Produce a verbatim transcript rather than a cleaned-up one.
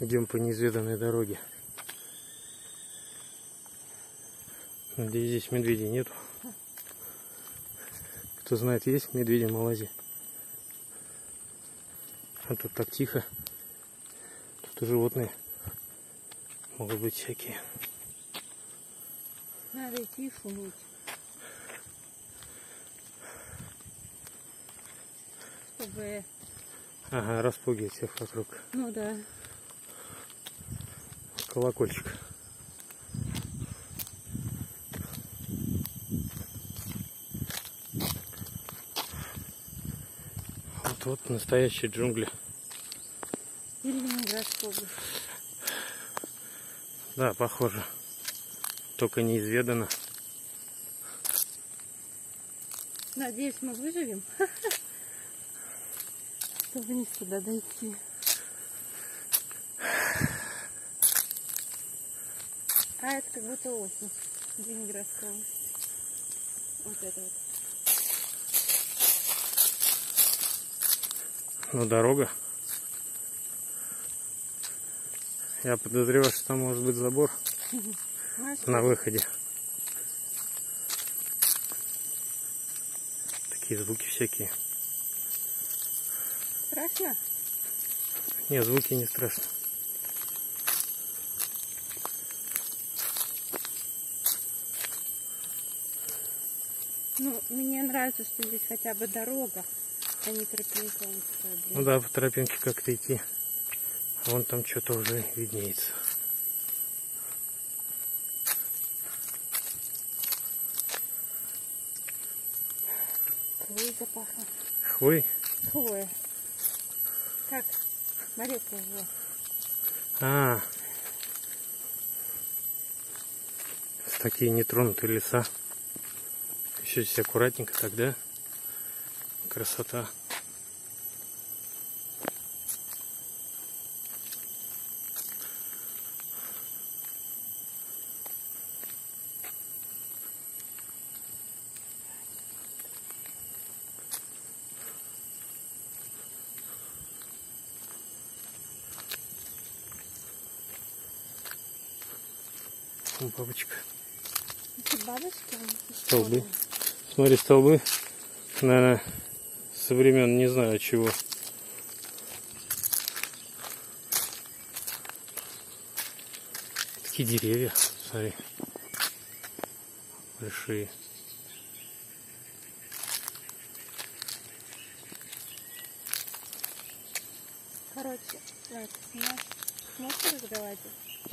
Идем по неизведанной дороге. Надеюсь, здесь медведей нету. Кто знает, есть медведи в Малайзии. А тут так тихо. Тут и животные могут быть всякие. Надо идти и шуметь. Чтобы... Ага, распугивать всех вокруг. Ну да. Колокольчик. Вот, вот настоящие джунгли. Или Ленинградская область. Да, похоже. Только неизведано. Надеюсь, мы выживем. Чтобы вниз туда дойти. А это как будто осень. Ленинградская область. Вот это вот. Ну, дорога. Я подозреваю, что там может быть забор на выходе. Такие звуки всякие. Страшно? Нет, звуки не страшно. Ну, мне нравится, что здесь хотя бы дорога, а не тропинка узкая. Ну да, по тропинке как-то идти. А вон там что-то уже виднеется. Хвоя запахло. Хвой? Хвоя. Как? Морецкая его. А, такие нетронутые леса. Еще здесь аккуратненько тогда. Красота. Бабочка. Это бабочка? Столбы. Смотри, столбы. Наверное, со времен не знаю чего. Такие деревья, смотри. Большие. Короче, так, сможешь разговаривать?